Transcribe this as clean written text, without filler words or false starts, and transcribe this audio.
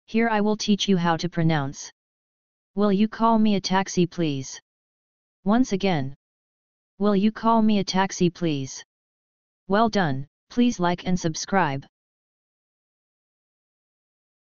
Here I will teach you how to pronounce. Will you call me a taxi please? Once again. Will you call me a taxi please? Well done, please like and subscribe.